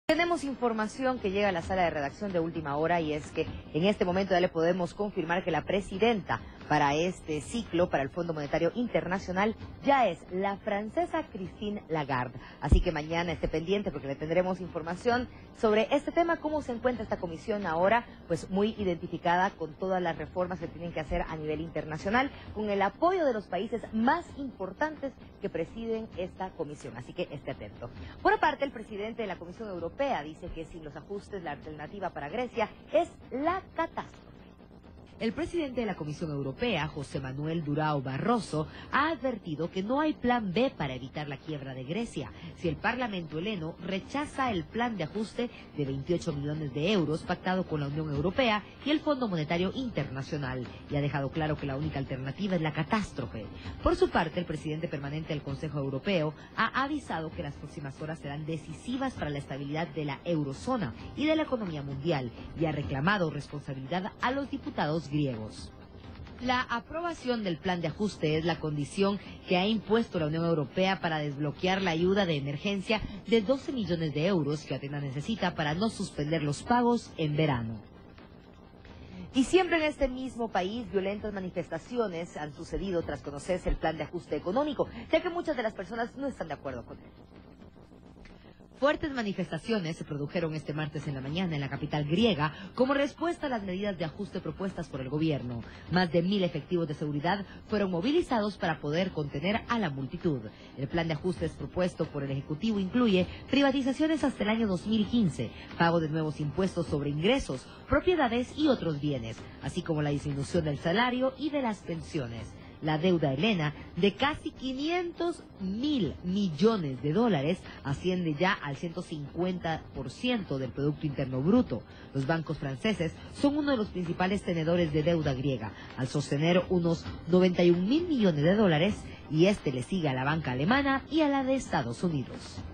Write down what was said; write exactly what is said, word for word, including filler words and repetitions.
Tenemos información que llega a la sala de redacción de última hora y es que en este momento ya le podemos confirmar que la presidenta para este ciclo, para el Fondo Monetario Internacional, ya es la francesa Christine Lagarde. Así que mañana esté pendiente porque le tendremos información sobre este tema, cómo se encuentra esta comisión ahora, pues muy identificada con todas las reformas que tienen que hacer a nivel internacional, con el apoyo de los países más importantes que presiden esta comisión. Así que esté atento. Por aparte, el presidente de la Comisión Europea dice que sin los ajustes la alternativa para Grecia es la catástrofe. El presidente de la Comisión Europea, José Manuel Durão Barroso, ha advertido que no hay plan B para evitar la quiebra de Grecia si el Parlamento heleno rechaza el plan de ajuste de veintiocho millones de euros pactado con la Unión Europea y el Fondo Monetario Internacional, y ha dejado claro que la única alternativa es la catástrofe. Por su parte, el presidente permanente del Consejo Europeo ha avisado que las próximas horas serán decisivas para la estabilidad de la eurozona y de la economía mundial, y ha reclamado responsabilidad a los diputados griegos. La aprobación del plan de ajuste es la condición que ha impuesto la Unión Europea para desbloquear la ayuda de emergencia de doce millones de euros que Atenas necesita para no suspender los pagos en verano. Y siempre en este mismo país, violentas manifestaciones han sucedido tras conocerse el plan de ajuste económico, ya que muchas de las personas no están de acuerdo con él. Fuertes manifestaciones se produjeron este martes en la mañana en la capital griega como respuesta a las medidas de ajuste propuestas por el gobierno. Más de mil efectivos de seguridad fueron movilizados para poder contener a la multitud. El plan de ajustes propuesto por el Ejecutivo incluye privatizaciones hasta el año dos mil quince, pago de nuevos impuestos sobre ingresos, propiedades y otros bienes, así como la disminución del salario y de las pensiones. La deuda helena, de casi quinientos mil millones de dólares, asciende ya al ciento cincuenta por ciento del Producto Interno Bruto. Los bancos franceses son uno de los principales tenedores de deuda griega, al sostener unos noventa y un mil millones de dólares, y este le sigue a la banca alemana y a la de Estados Unidos.